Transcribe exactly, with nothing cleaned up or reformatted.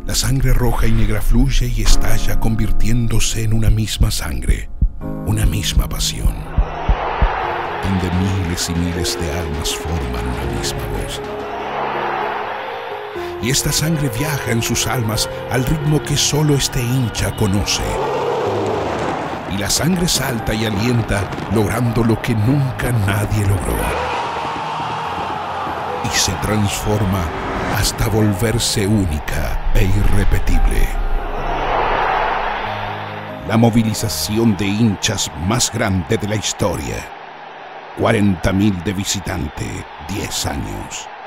La sangre roja y negra fluye y estalla convirtiéndose en una misma sangre, una misma pasión, donde miles y miles de almas forman una misma voz. Y esta sangre viaja en sus almas al ritmo que solo este hincha conoce. Y la sangre salta y alienta, logrando lo que nunca nadie logró. Y se transforma hasta volverse única e irrepetible. La movilización de hinchas más grande de la historia. cuarenta mil de visitante, diez años.